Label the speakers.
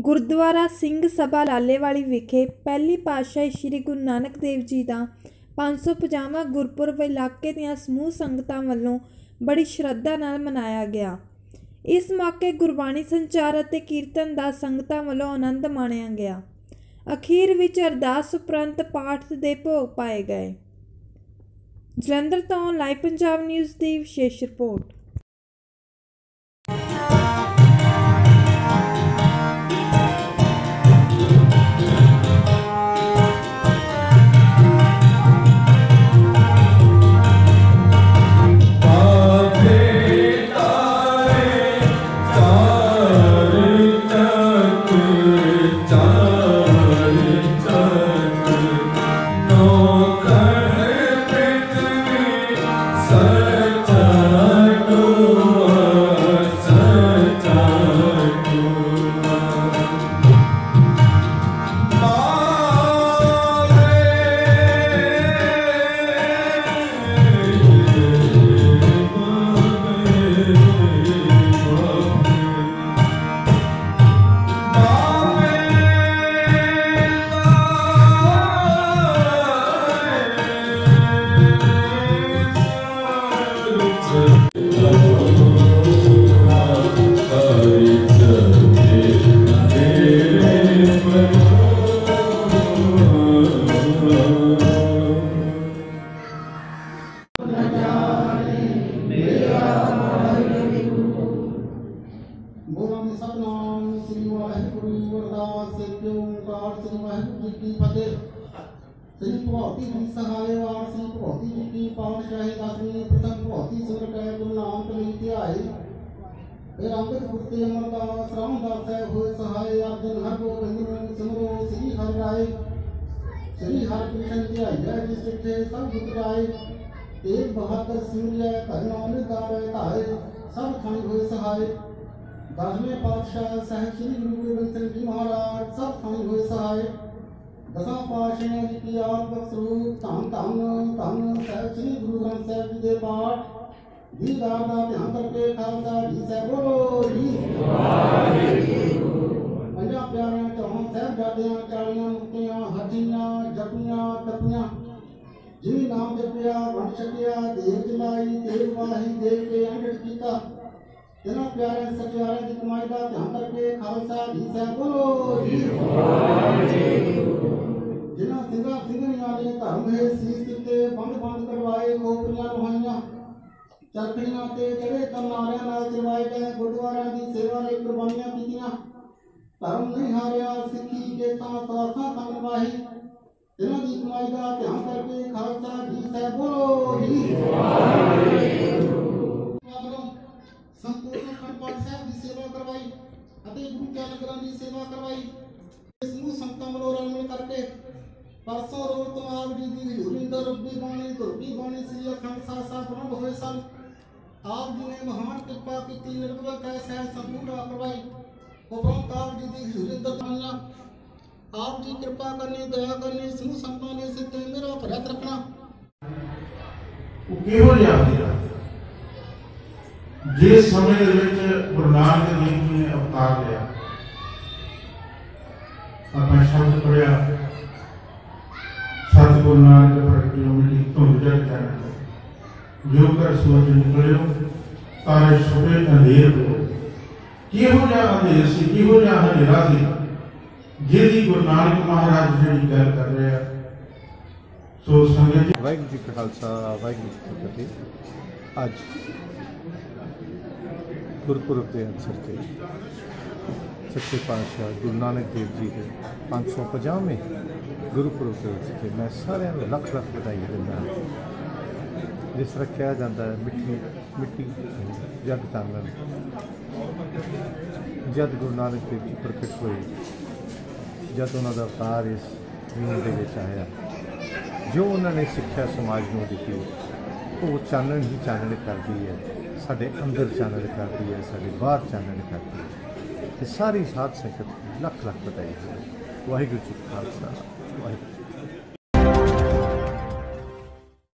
Speaker 1: गुरुद्वारा सिंह सभा लालेवाली विखे पहली पातशाही श्री गुरु नानक देव जी का 550वां गुरपुरब इलाके दीआं समूह संगतां वल्लों बड़ी श्रद्धा नाल मनाया गया। इस मौके गुरबाणी संचार अते कीर्तन दा संगतां वल्लों आनंद माणिया गया। अखीर विच अरदास उपरंत पाठ दे भोग पाए गए। जलंधर तो लाइव पंजाब न्यूज़ की विशेष रिपोर्ट।
Speaker 2: श्री भगवती जी सहायवान श्री भगवती जी की पातशाही 10वीं प्रथम भगवती सुरत गुरु नानक देव ध्याई फिर अंगद गुरते अमरदास रामदास हुए सहाय अर्जुन हर गोविंद सिमरो श्री हर राय श्री हर कृष्ण ध्याय जिस चिट्ठे सब दुख जाए तेज बहादुर सिमरिया करनाम गावे धाय सब खाई हुए सहाय 10वें पातशाह साहिब श्री गुरु गोबिंद सिंह जी महाराज सब खाई हुए सहाय दसा पातशाह जी की आद स्वरूप धन धन धन साहिब श्री गुरु ग्रंथ साहिब जी के पाठ दीदार का ध्यान करके खालसा जी साहब बोलो जी पंजा प्यारे चौहान साहिबजादियां 40 मुक्तियां हजीयां जपियां तपियां जिन्हें नाम जपिया वंड छकिया देव जलाई देव वाही देव के अंगड़ कीता तेना प्यारे सचिवारे की कमाई का ध्यान करके खालसा जी साहब बोलो जी जिन्हें सिंगा सिंगनिया ने धर्म है सीस दिते बंद बंद करवाए खोपरियां लुहाइयां चरखड़ियां ते चढ़े तनारियां नाल चरवाए गए गुरुद्वारा की सेवा लिए कुर्बानियां कीतियां धर्म नहीं हारिया सिक्खी गेतां साथां संग वाही इन्हां दी कमाई का ध्यान करके खालसा जी साहब बोलो जी संपूर्ण अखंड पाठ साहिब की सेवा करवाई अते गुरु के नगरां की सेवा करवाई समूह संगतां वल्लों रल मिल करके परसों रोज तो आप जी की हजूरी अंदर रब्बी बाणी धुरबी बाणी श्री अखंड सासा ब्रह्म होए सन। आप जी ने महान कृपा की निर्भर कै सह संपूर्ण करवाई उपरंत आप जी की हजूरी अंदर बनाइया आप जी कृपा करनी दया करनी समूह संगतां ने सिद्ध मेरा भरत रखना
Speaker 3: किहो जिहा जिस समय दे विच गुरु नानक देव जी ने अवतार लिया अपना शब्द पढ़िया सतगुरु नानक प्रगटियो मिली धुंध जग जाने जो कर सूरज निकलियो तारे छुपे अंधेर हो किहो जिहा अंधेर सी किहो जिहा हनेरा सी जिहदी गुरु नानक महाराज जिहड़ी गल कर रहे हैं। सो संगत जी
Speaker 4: वाहिगुरू जी का खालसा वाहिगुरू जी की फतेह। अज गुरपुरब के अवसर से सच्चे पातशाह गुरु नानक देव जी के 550वें गुरपुरब के अवसर से मैं सारे लख लख बधाई दिंदा। जिस तरह कहा जाता है मिट्टी मिट्टी जग चानन जद गुरु नानक देव जी प्रकट हुए जद उन्होंने अवतार इस जीवन के आया जो उन्होंने सिक्ख्या समाज को दी वो चानन ही चानन करती है साढ़े अंदर चानन करती है साढ़े बाहर चानन करती है। सारी साध संगत लख लख बधाई। वाहिगुरू जी का खालसा वाहिगुरू।